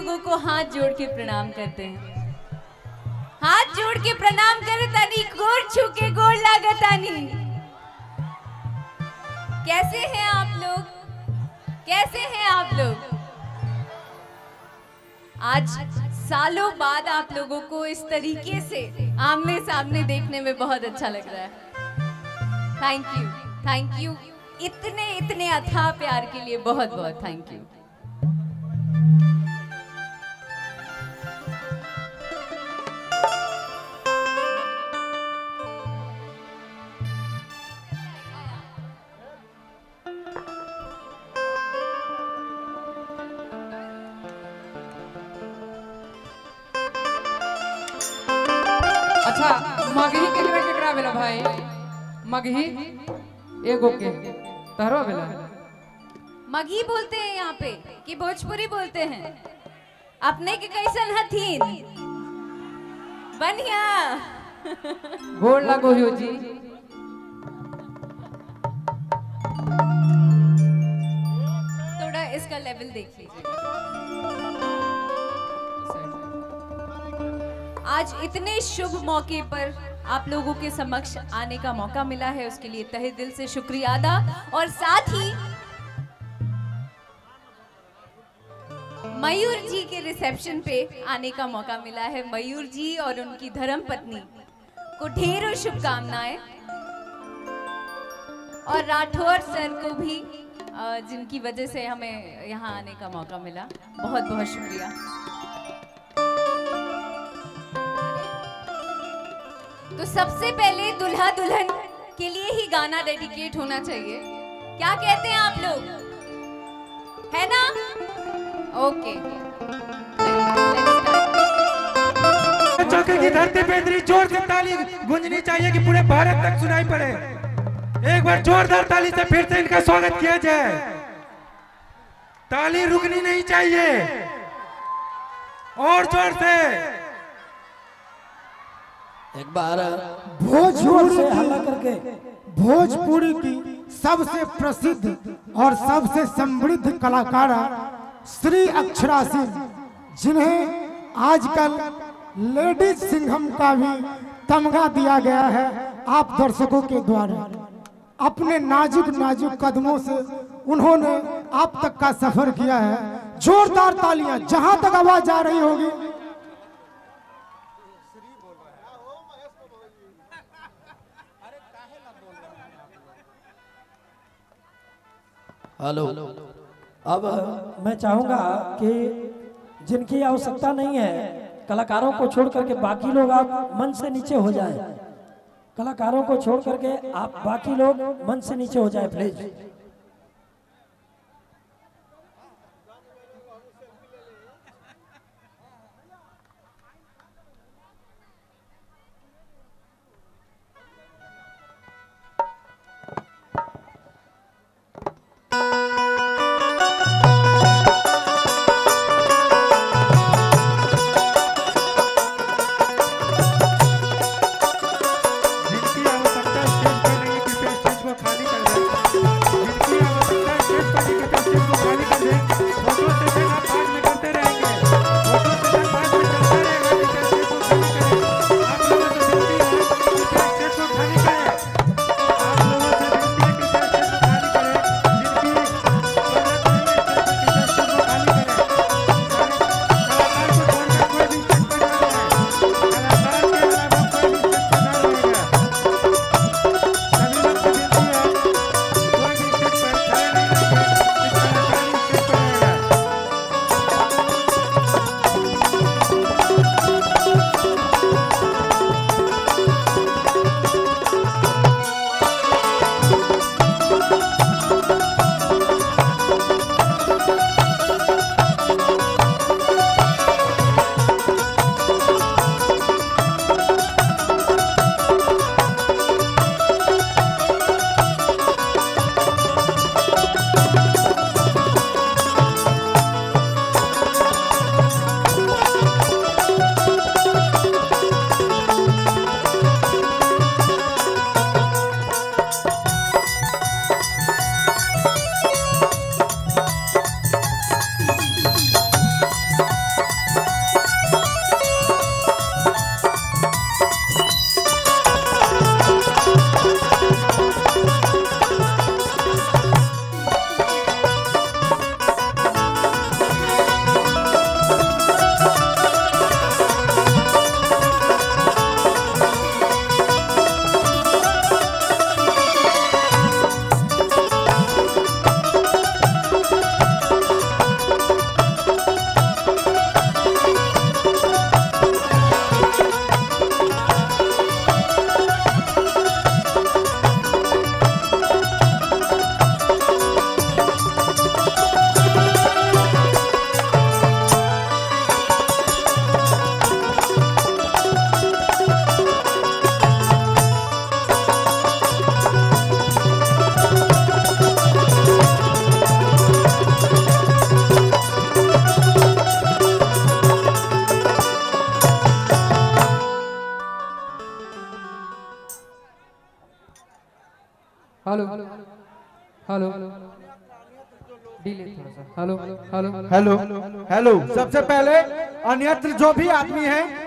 लोगों को हाथ जोड़ के प्रणाम करते हैं। हाथ जोड़ के प्रणाम करे तानी, गोर छू के गोर लागतानी। कैसे हैं आप लोग? कैसे हैं आप लोग? आज सालों बाद आप लोगों को इस तरीके से आमने सामने देखने में बहुत अच्छा लग रहा है। थैंक यू इतने अथाह प्यार के लिए बहुत बहुत थैंक यू। अच्छा मगही केकरा बेला भाई? मगही एगो के तहरो बेला? मगही बोलते हैं यहाँ पे कि भोजपुरी बोलते हैं? अपने के कैसन हथीन? बढ़िया। गोड़ लगो हो जी। थोड़ा इसका लेवल देख लीजिए। आज इतने शुभ मौके पर आप लोगों के समक्ष आने का मौका मिला है, उसके लिए तहे दिल से शुक्रिया अदा। और साथ ही मयूर जी के रिसेप्शन पे आने का मौका मिला है। मयूर जी और उनकी धर्मपत्नी को ढेरों शुभकामनाएं, और राठौर सर को भी जिनकी वजह से हमें यहाँ आने का मौका मिला, बहुत बहुत शुक्रिया। तो सबसे पहले दुल्हा दुल्हन के लिए ही गाना डेडिकेट होना चाहिए। क्या कहते हैं आप लोग? है ना? ओके। चौके की धरती पे इतनी जोर से ताली गूंजनी चाहिए कि पूरे भारत तक सुनाई पड़े। एक बार जोरदार ताली से फिर से इनका स्वागत किया जाए। ताली रुकनी नहीं चाहिए, और जोर से एक बार भोजपुरी से हल्ला करके भोजपुरी की सबसे प्रसिद्ध और सबसे समृद्ध कलाकार श्री अक्षरा सिंह, जिन्हें आजकल लेडीज सिंघम का भी तमगा दिया गया है आप दर्शकों के द्वारा। अपने नाजुक नाजुक कदमों से उन्होंने आप तक का सफर किया है। जोरदार तालियां जहां तक आवाज आ रही होगी। हेलो। अब मैं चाहूंगा कि जिनकी आवश्यकता नहीं है, कलाकारों को छोड़ करके बाकी लोग आप मंच से नीचे हो जाएं। कलाकारों को छोड़ करके आप बाकी लोग मंच से नीचे हो जाएं प्लीज। जिनकी आवश्यकता स्टेज पर नहीं है, कृपया स्टेज को खाली कर दें। हेलो हेलो डिले थोड़ा सा हेलो हेलो हेलो हेलो। सबसे पहले अन्यत्र जो भी आदमी हैं